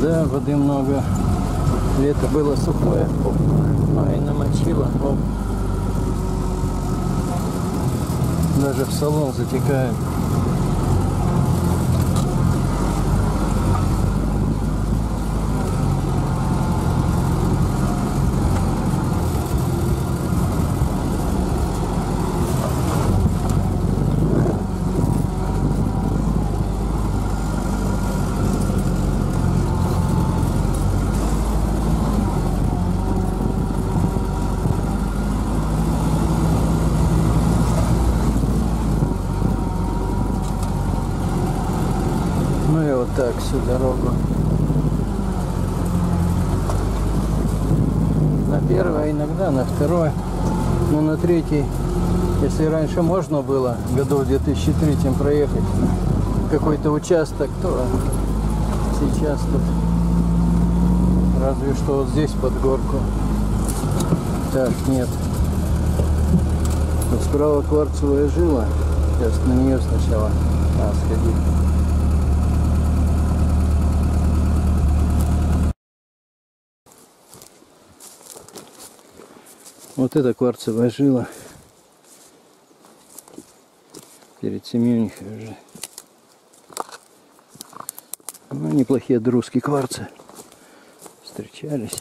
Да, воды много. Лето было сухое. Оп. Ай, намочило. Оп. Даже в салон затекает. Ну и вот так всю дорогу. На первой, иногда на второй, но на третьей, если раньше можно было году в 2003 проехать какой-то участок, то сейчас тут разве что вот здесь под горку. Так, нет. Вот справа кварцевая жила. Сейчас на нее сначала надо сходить. Вот это кварцевая жила. Перед Семенихой уже. Ну, неплохие друзки кварцы. Встречались.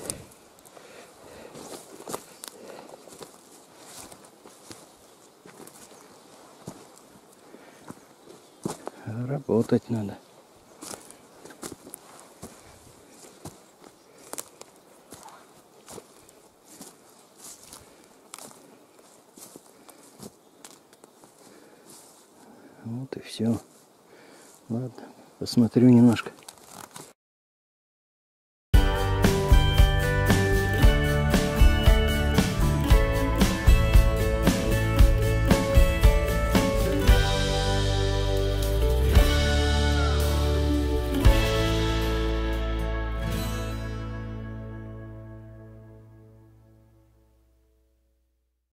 Работать надо. Вот и все. Ладно, посмотрю немножко.